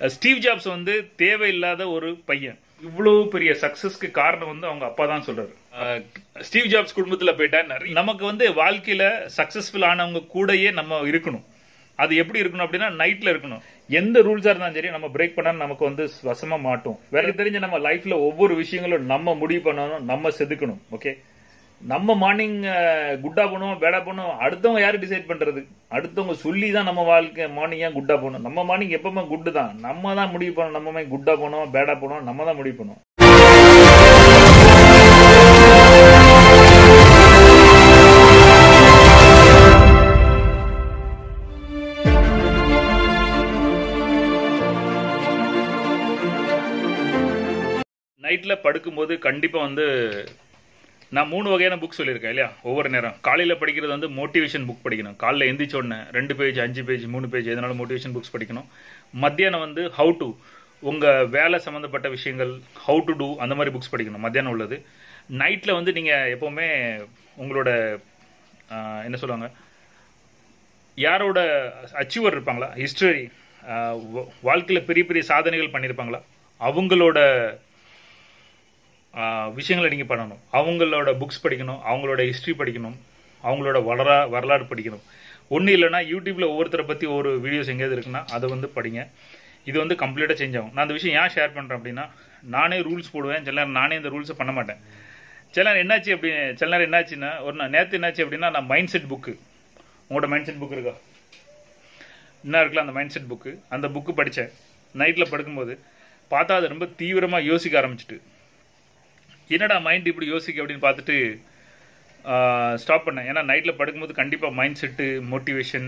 Steve jobs வந்து தேவையில்லாத ஒரு பையன். இவ்வளவு பெரிய சக்சஸ்க்கு காரணம் வந்து அவங்க அப்பா தான் சொல்றாரு. ஸ்டீவ் ஜாப்ஸ் குடும்பத்துல போயிட்டா நிறைய நமக்கு வந்து வாழ்க்கையில சக்சஸ்ஃபுல் ஆனவங்க கூடயே நம்ம இருக்கணும். அது எப்படி இருக்கணும் அப்படின்னா நைட்ல இருக்கணும். எந்த ரூல்ஸா இருந்தாலும் சரி நம்ம பிரேக் பண்ணா நமக்கு வந்து வசமா மாட்டோம். வேற தெரிஞ்ச நம்ம லைஃப்ல ஒவ்வொரு விஷயங்களும் நம்ம முடிவு பண்ணணும், நம்ம செதுக்கணும். ஓகே, நம்ம மார்னிங் குட்டா பண்ணுவோம் பேடா பண்ணுவோம், அடுத்தவங்க யாரு டிசைட் பண்றது? அடுத்தவங்க சொல்லி தான் நம்ம வாழ்க்கை மார்னிங் ஏன் குட்டா போகணும். நம்ம மார்னிங் எப்பவுமே குட்டு தான், நம்ம தான் முடிவு பண்ணணும். நம்ம குட்டா போனோம் பேடா போனோம், நம்ம தான் முடிவு பண்ணுவோம். நைட்ல படுக்கும்போது கண்டிப்பா வந்து நான் 3 வகையான புக் சொல்லியிருக்கேன் இல்லையா? ஒவ்வொரு நேரம் காலையில் படிக்கிறது வந்து மோட்டிவேஷன் புக் படிக்கணும். காலையில் எந்திரிச்ச உடனே 2 பேஜ் 5 பேஜ் 3 பேஜ் எதனால மோட்டிவேஷன் புக்ஸ் படிக்கணும். மத்தியானம் வந்து ஹவு டு, உங்கள் வேலை சம்மந்தப்பட்ட விஷயங்கள், ஹவு டு டூ, அந்த மாதிரி புக்ஸ் படிக்கணும் மத்தியானம் உள்ளது. நைட்டில் வந்து நீங்கள் எப்போவுமே உங்களோட என்ன சொல்லுவாங்க, யாரோட அச்சீவர் இருப்பாங்களா, ஹிஸ்டரி, வாழ்க்கையில் பெரிய பெரிய சாதனைகள் பண்ணியிருப்பாங்களா, அவங்களோட விஷயங்களை நீங்கள் பண்ணணும். அவங்களோட புக்ஸ் படிக்கணும், அவங்களோட ஹிஸ்ட்ரி படிக்கணும், அவங்களோட வரலாறு படிக்கணும். ஒன்றும் இல்லைன்னா யூடியூப்பில் ஒவ்வொருத்தரை பற்றி ஒரு வீடியோஸ் எங்கேயாவது இருக்குன்னா அதை வந்து படிங்க. இது வந்து கம்ப்ளீட்டாக சேஞ்ச் ஆகும். நான் அந்த விஷயம் ஏன் ஷேர் பண்ணுறேன் அப்படின்னா, நானே ரூல்ஸ் போடுவேன், சில நேரம் நானே இந்த ரூல்ஸை பண்ண மாட்டேன். சில நேரம் என்னாச்சு சில நேரம் என்னாச்சுன்னா, நேற்று என்னாச்சு அப்படின்னா, நான் மைண்ட் செட் புக்கு, உங்களோட மைண்ட் செட் புக் இருக்கா என்ன இருக்குல்ல, அந்த மைண்ட் செட் புக்கு, அந்த புக்கு படித்தேன். நைட்டில் படுக்கும்போது பார்த்தா அது ரொம்ப தீவிரமாக யோசிக்க ஆரம்பிச்சிட்டு, என்னடா மைண்ட் இப்படி யோசிக்க அப்படின்னு பார்த்துட்டு ஸ்டாப் பண்ணேன். ஏன்னா நைட்டில் படுக்கும்போது கண்டிப்பாக மைண்ட் செட்டு, மோட்டிவேஷன்,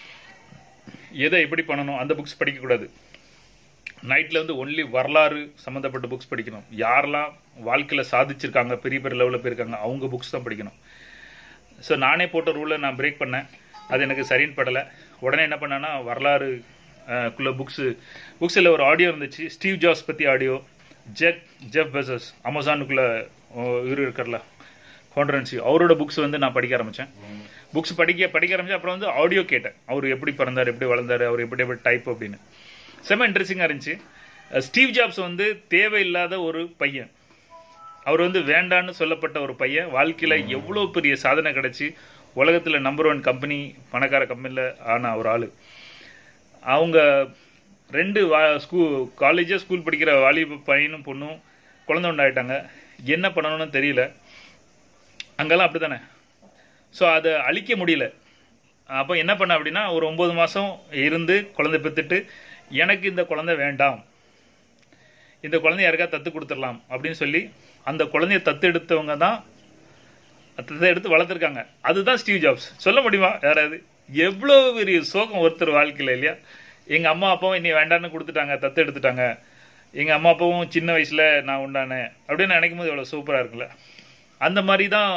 எதை எப்படி பண்ணணும் அந்த புக்ஸ் படிக்கக்கூடாது. நைட்டில் வந்து ஒன்லி வரலாறு சம்மந்தப்பட்ட புக்ஸ் படிக்கணும். யாரெல்லாம் வாழ்க்கையில் சாதிச்சிருக்காங்க, பெரிய பெரிய லெவலில் போயிருக்காங்க, அவங்க புக்ஸ் தான் படிக்கணும். ஸோ நானே போட்ட ரூலை நான் பிரேக் பண்ணேன். அது எனக்கு சரின்னு படலை. உடனே என்ன பண்ணேன்னா, வரலாறு குள்ள புக்ஸில் ஒரு ஆடியோ இருந்துச்சு, ஸ்டீவ் ஜாப்ஸ் பற்றி ஆடியோ. ஜெஃப் பெசோஸ் அமேசானுக்குள்ள இவர் இருக்கிறல ஃபவுண்டர், அவரோட புக்ஸ் வந்து நான் படிக்க ஆரம்பித்தேன். புக்ஸ் படிக்க ஆரம்பித்தேன். அப்புறம் வந்து ஆடியோ கேட்டேன், அவர் எப்படி பிறந்தார், எப்படி வளர்ந்தார், அவர் எப்படி டைப் அப்படின்னு. செம்ம இன்ட்ரெஸ்டிங்காக இருந்துச்சு. ஸ்டீவ் ஜாப்ஸ் வந்து தேவையில்லாத ஒரு பையன், அவர் வந்து வேண்டான்னு சொல்லப்பட்ட ஒரு பையன். வாழ்க்கையில் எவ்வளோ பெரிய சாதனை கிடைச்சி உலகத்தில் நம்பர் 1 கம்பெனி, பணக்கார கம்பெனியில் ஆன ஒரு ஆள். அவங்க 2 ஸ்கூல் படிக்கிற வாலிப பையனும் பொண்ணும் குழந்தை உண்டாயிட்டாங்க. என்ன பண்ணணும்னு தெரியல. அங்கெல்லாம் அப்படி தானே. ஸோ அதை அழிக்க முடியல. அப்போ என்ன பண்ண அப்படின்னா, ஒரு 9 மாதம் இருந்து குழந்தை பெற்றுட்டு, எனக்கு இந்த குழந்தை வேண்டாம், இந்த குழந்தை யாருக்கா தத்து கொடுத்துடலாம் அப்படின்னு சொல்லி அந்த குழந்தைய தத்து எடுத்தவங்க தான் எடுத்து வளர்த்துருக்காங்க. அதுதான் ஸ்டீவ் ஜாப்ஸ். சொல்ல முடியுமா யாராவது? எவ்வளோ பெரிய சோகம் ஒருத்தர் வாழ்க்கையில் இல்லையா? எங்கள் அம்மா அப்பாவும் என்னை வேண்டான்னு கொடுத்துட்டாங்க, தத்து எடுத்துட்டாங்க. எங்கள் அம்மா அப்பாவும் சின்ன வயசில் நான் உண்டானேன் அப்படின்னு நினைக்கும் போது எவ்வளோ சூப்பராக இருக்குல்ல. அந்த மாதிரி தான்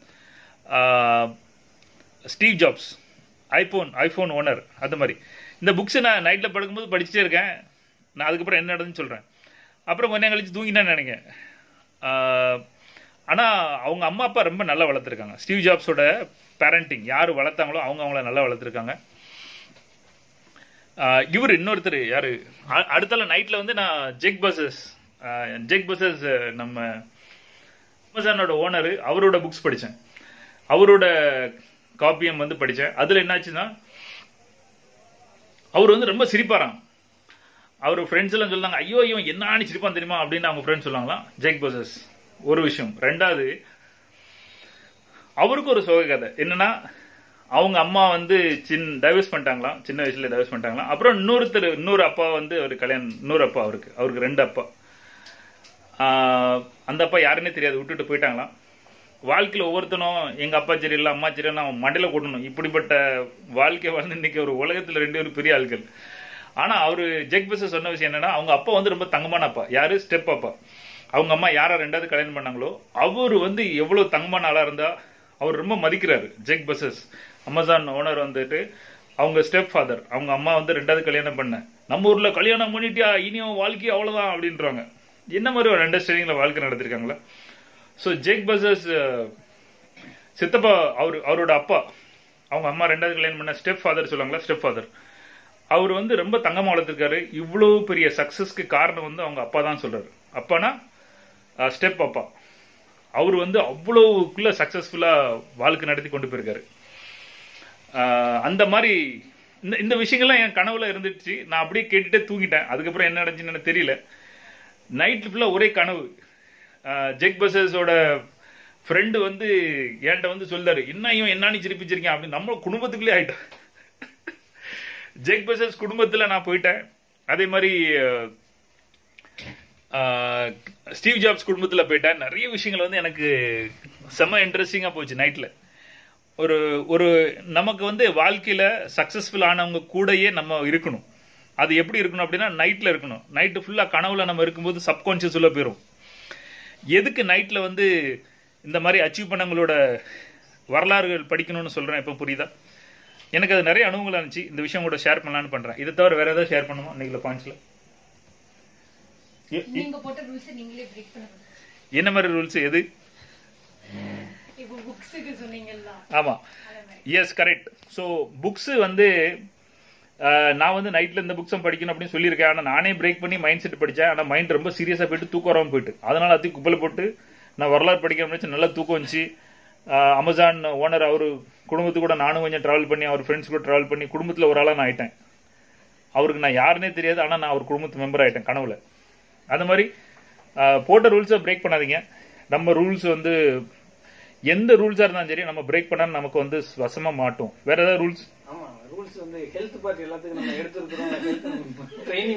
ஸ்டீவ் ஜாப்ஸ், ஐஃபோன் ஓனர். அது மாதிரி இந்த புக்ஸை நான் நைட்டில் படுக்கும்போது படிச்சுட்டே இருக்கேன். நான் அதுக்கப்புறம் என்ன நடந்துன்னு சொல்கிறேன். அப்புறம் கொஞ்சம் கழிச்சு தூங்கினேன்னு நினைக்கிறேன். ஆனால் அவங்க அம்மா அப்பா ரொம்ப நல்லா வளர்த்துருக்காங்க. ஸ்டீவ் ஜாப்ஸோட பேரண்டிங், யார் வளர்த்தாங்களோ அவங்கள நல்லா வளர்த்துருக்காங்க. இவர் இன்னொருத்தர் யாரு, அடுத்தால நைட்ல வந்து நான் ஜெக் பசஸ் நம்ம அமேசானோட ஓனர், அவரோட புக்ஸ் படித்தேன். அவரோட காப்பியம் வந்து படித்தேன். அதில் என்னாச்சுன்னா, அவர் வந்து ரொம்ப சிரிப்பாராம். அவர் ஃப்ரெண்ட்ஸ் எல்லாம் சொல்லாங்க, ஐயோ என்ன சிரிப்பான் தெரியுமா அப்படின்னு அவங்க ஃப்ரெண்ட்ஸ் சொல்லாங்களாம். ஜெக் பசஸ் ஒரு விஷயம். 2வது, அவருக்கு ஒரு சோக கதை என்னன்னா, அவங்க அம்மா வந்து டைவர்ஸ் பண்ணிட்டாங்களாம், சின்ன வயசுல டைவர்ஸ் பண்ணிட்டாங்களாம். அப்புறம் இன்னொரு அப்பா வந்து அவர் கல்யாணம், இன்னொரு அப்பா அவருக்கு 2 அப்பா. அந்த அப்பா யாருன்னே தெரியாது, விட்டுட்டு போயிட்டாங்களாம். வாழ்க்கையில் ஒவ்வொருத்தனும் எங்க அப்பா சரியில்லை, அம்மா சரியில்லை, அவன் மண்டையில கூட்டணும். இப்படிப்பட்ட வாழ்க்கை வாழ்ந்து இன்னைக்கு ஒரு உலகத்தில் 2 பெரிய ஆட்கள். ஆனா அவரு ஜெக் பெசோஸ் சொன்ன விஷயம் என்னன்னா, அவங்க அப்பா வந்து ரொம்ப தங்கமான அப்பா. யாரு? ஸ்டெப் அப்பா. அவங்க அம்மா யாரா 2வது கல்யாணம் பண்ணாங்களோ அவரு வந்து எவ்வளவு தங்கமான ஆளா இருந்தா அவர் ரொம்ப மதிக்கிறாரு. ஜெக் பெசோஸ் அமேசான் ஓனர் வந்துட்டு அவங்க ஸ்டெப் ஃபாதர், அவங்க அம்மா வந்து 2வது கல்யாணம் பண்ண, நம்ம ஊர்ல கல்யாணம் பண்ணிட்டியா இனியும் வாழ்க்கை அவ்வளவுதான் அப்படின்றாங்க. என்ன மாதிரி ஒரு அண்டர்ஸ்டாண்டிங்ல வாழ்க்கை நடத்திருக்காங்களா. ஸோ ஜெக் பெசோஸ் சித்தப்பா, அவரோட அப்பா, அவங்க அம்மா 2வது கல்யாணம் பண்ண ஸ்டெப் ஃபாதர் சொல்லுவாங்களா, ஸ்டெப் ஃபாதர், அவர் வந்து ரொம்ப தங்கமா வளர்த்திருக்காரு. இவ்வளவு பெரிய சக்சஸ்க்கு காரணம் வந்து அவங்க அப்பா தான் சொல்றாரு. அப்பானா ஸ்டெப் அப்பா. அவர் வந்து அவ்வளவுக்குள்ள சக்சஸ்ஃபுல்லா வாழ்க்கை நடத்தி கொண்டு போயிருக்காரு. அந்த மாதிரி இந்த விஷயங்கள்லாம் என் கனவுல இருந்துச்சு. நான் அப்படியே கேட்டுட்டே தூங்கிட்டேன். அதுக்கப்புறம் என்ன நடந்துச்சுன்னு எனக்கு தெரியல. நைட் ஃபுல்லா ஒரே கனவு. ஜெக் பசஸோட ஃப்ரெண்டு வந்து என்கிட்ட வந்து சொல்றாரு, இன்னும் என்னன்னு சிரிப்பிச்சிருக்கேன் அப்படின்னு. நம்ம குடும்பத்துக்குள்ளே ஆயிட்டேன். ஜெக் பசஸ் குடும்பத்தில் நான் போயிட்டேன். அதே மாதிரி ஸ்டீவ் ஜாப்ஸ் குடும்பத்தில் போயிட்டேன். நிறைய விஷயங்கள் வந்து எனக்கு செம்ம இன்ட்ரெஸ்டிங்காக போச்சு நைட்டில். ஒரு நமக்கு வந்து வாழ்க்கையில் சக்ஸஸ்ஃபுல் ஆனவங்க கூடயே நம்ம இருக்கணும். அது எப்படி இருக்கணும் அப்படின்னா நைட்டில் இருக்கணும். நைட்டு ஃபுல்லாக கனவுல நம்ம இருக்கும்போது சப்கான்ஷியஸ் உள்ள போயிடும். எதுக்கு நைட்டில் வந்து இந்த மாதிரி அச்சீவ் பண்ணவங்களோட வரலாறுகள் படிக்கணும்னு சொல்கிறேன். இப்போ புரியுதா? எனக்கு அது நிறைய அனுபவங்களாக இருந்துச்சு. இந்த விஷயம் கூட ஷேர் பண்ணலான்னு பண்ணுறேன். இதை தவிர வேற ஏதாவது ஷேர் பண்ணுமா இன்னைக்கு பாயிண்ட்ஸில்? என்ன மாதிரி ரூல்ஸ்? எது? ஆமா, எஸ், கரெக்ட். ஸோ புக்ஸ் வந்து நான் வந்து நைட்ல இந்த புக்ஸும் படிக்கணும் அப்படின்னு சொல்லியிருக்கேன். ஆனால் நானே பிரேக் பண்ணி மைண்ட் செட் படித்தேன். ஆனால் மைண்ட் ரொம்ப சீரியஸாக போயிட்டு தூக்கம் வராமல் போயிட்டு, அதனால அதையும் குப்பையில் போட்டு நான் வரலாறு படிக்க முடிச்சு. நல்லா தூக்கம் வந்துச்சு. அமேசான் ஓனர் அவர் குடும்பத்து கூட நானும் கொஞ்சம் ட்ராவல் பண்ணி, அவர் ஃப்ரெண்ட்ஸ் கூட ட்ராவல் பண்ணி குடும்பத்தில் ஒரு ஆளாக நான் ஆயிட்டேன். அவருக்கு நான் யாருன்னே தெரியாது, ஆனால் நான் அவர் குடும்பத்து மெம்பர் ஆயிட்டேன் கனவுல. அது மாதிரி போட்ட ரூல்ஸை பிரேக் பண்ணாதீங்க. நம்ம ரூல்ஸ் வந்து எந்த ரூல்ஸாக இருந்தாலும் சரி நம்ம பிரேக் பண்ணாலும் நமக்கு வந்து வசமா மாட்டோம். வேற ஏதாவது ரூல்ஸ்? ஆமா, ரூல்ஸ் வந்து ஹெல்த் பார்ட் எல்லாத்துக்கும் நம்ம எடுத்துருக்கிறோம். ட்ரைனிங்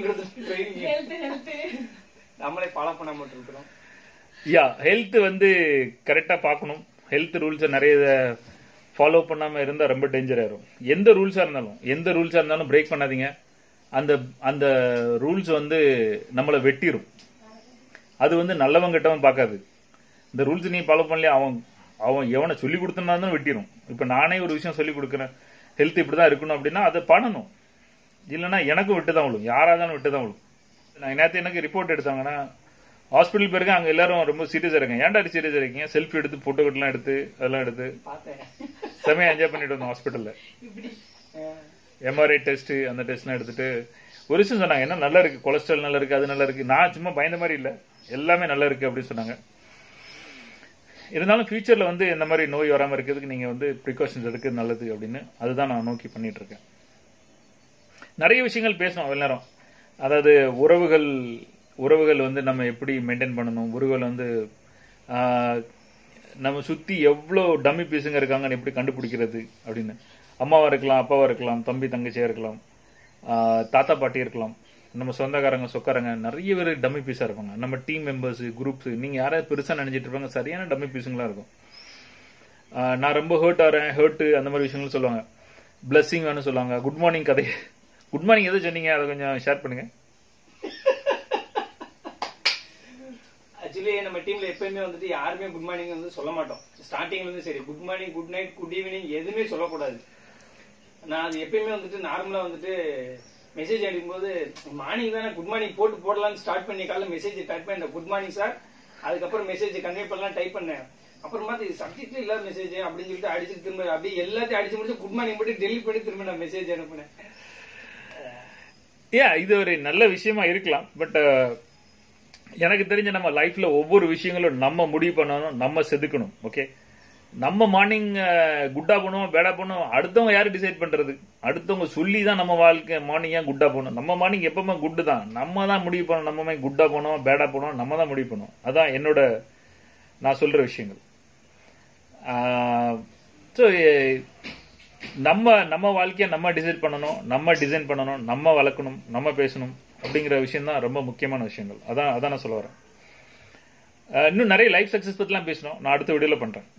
நம்மளே ஃபாலோ பண்ணாம இருக்கிறோம். யா, ஹெல்த் வந்து கரெக்டாக பார்க்கணும். ஹெல்த் ரூல்ஸை நிறைய ஃபாலோ பண்ணாமல் இருந்தால் ரொம்ப டேஞ்சர் ஆயிரும். எந்த ரூல்ஸாக இருந்தாலும் பிரேக் பண்ணாதீங்க. அந்த ரூல்ஸ் வந்து நம்மளை வெட்டிடும். அது வந்து நல்லவன் கிட்டவன் பார்க்காது. இந்த ரூல்ஸ் நீ ஃபாலோ பண்ணலையா, அவன் எவனை சொல்லி கொடுத்தனாலும் வெட்டிடும். இப்போ நானே ஒரு விஷயம் சொல்லி கொடுக்குறேன், ஹெல்த் இப்படி தான் இருக்கணும் அப்படின்னா அதை பண்ணணும். இல்லைன்னா எனக்கும் விட்டு தான் விழும், யாராக இருந்தாலும் விட்டு தான் விழும். நான் நேற்று எனக்கு ரிப்போர்ட் எடுத்தாங்கன்னா ஹாஸ்பிட்டல் போயிருக்கேன். அங்கே எல்லாரும் ரொம்ப சீரியஸாக இருக்காங்க. ஏன்டா சீரியஸாக இருக்கீங்க? செல்ஃபி எடுத்து போட்டோலாம் எடுத்து அதெல்லாம் எடுத்து செமையாக என்ஜாய் பண்ணிட்டு வந்தோம் ஹாஸ்பிட்டலில். எம்ஆர்ஐ டெஸ்ட், அந்த டெஸ்ட்லாம் எடுத்துட்டு ஒரு விஷயம் சொன்னாங்க, என்ன நல்லா இருக்கு, கொலஸ்ட்ரால் நல்லா இருக்கு, அது நல்லா இருக்கு. நான் சும்மா பயந்த மாதிரி இல்லை, எல்லாமே நல்லா இருக்கு அப்படின்னு சொன்னாங்க. இருந்தாலும் ஃபியூச்சர்ல வந்து இந்த மாதிரி நோய் வராமல் இருக்கிறதுக்கு நீங்க வந்து ப்ரிகாஷன்ஸ் எடுக்கிறது நல்லது அப்படின்னு அதுதான் நான் நோக்கி பண்ணிட்டு இருக்கேன். நிறைய விஷயங்கள் பேசணும் அவ்வளவு நேரம். அதாவது உறவுகள் வந்து நம்ம எப்படி மெயின்டைன் பண்ணணும், உறவுகள் வந்து நம்ம சுத்தி எவ்வளோ டம்மி பீஸுங்க இருக்காங்கன்னு எப்படி கண்டுபிடிக்கிறது அப்படின்னு. அம்மாவா இருக்கலாம், அப்பாவா இருக்கலாம், தம்பி தங்கச்சியா இருக்கலாம், தாத்தா பாட்டி இருக்கலாம், நம்ம சொந்தக்காரங்க சொக்காரங்க, நிறைய பேர் டம்மி பீஸா இருப்பாங்க. நம்ம டீம் மெம்பர்ஸ், குரூப்ஸ், நீங்க யாராவது பெருசா நினைச்சிட்டு இருப்பாங்க, சரியான டம்மி பீஸுங்களா இருக்கும். நான் ரொம்ப ஹர்ட் அந்த மாதிரி விஷயங்கள் சொல்லுவாங்க. பிளஸ்ஸிங் வேணும் சொல்லுவாங்க. குட் மார்னிங் கதை, குட் மார்னிங் எது சொன்னீங்க அதை கொஞ்சம் ஷேர் பண்ணுங்க. ஆக்சுவலி நம்ம டீம்ல எப்பயுமே வந்துட்டு யாருமே குட் மார்னிங் வந்து சொல்ல மாட்டோம். ஸ்டார்டிங்ல இருந்து சரி, good morning, good night, good evening எதுவுமே சொல்லக்கூடாது. நான் அது எப்பயுமே வந்துட்டு நார்மலா வந்துட்டு மெசேஜ் அடிக்கும்போது மார்னிங் தானே குட் மார்னிங் போடலாம்னு ஸ்டார்ட் பண்ணி காலைல மெசேஜ் டைப் பண்ண குட் மார்னிங் சார், அதுக்கப்புறம் மெசேஜ் கன்வே பண்ணலாம் டைப் பண்ணேன். அப்புறமா சப்ஜெக்ட் இல்லாத மெசேஜ் அப்படின்னு சொல்லிட்டு அடிச்சு திரும்ப அப்படியே எல்லாத்தையும் அடிச்சு முடிச்சு குட் மார்னிங் மட்டும் டெலிட் பண்ணி திரும்ப நான் மெசேஜ் அனுப்பினேன். இது ஒரு நல்ல விஷயமா இருக்கலாம். பட் எனக்கு தெரிஞ்ச நம்ம லைஃப்ல ஒவ்வொரு விஷயங்களும் நம்ம முடிவு பண்ணணும், நம்ம செதுக்கணும். ஓகே, நம்ம மார்னிங் குட்டா போகணும் பேடா போகணும் அடுத்தவங்க யாரு டிசைட் பண்றது? அடுத்தவங்க சொல்லி தான் நம்ம வாழ்க்கை மார்னிங் ஏன் குட்டா போகணும். நம்ம மார்னிங் எப்பவுமே குட்டு தான், நம்ம தான் முடிவு பண்ணணும். நம்ம குட்டா போனோம் பேடா போனோம் நம்ம தான் முடிவு பண்ணணும். அதான் என்னோட நான் சொல்ற விஷயங்கள். ஸோ நம்ம வாழ்க்கையை நம்ம டிசைட் பண்ணணும், நம்ம டிசைன் பண்ணணும், நம்ம வளர்க்கணும், நம்ம பேசணும் அப்படிங்கிற விஷயம் தான் ரொம்ப முக்கியமான விஷயங்கள். அதான் நான் சொல்ல வரேன். இன்னும் நிறைய லைஃப் சக்சஸ் பத்திலாம் பேசணும், நான் அடுத்த வீடியோல பண்றேன்.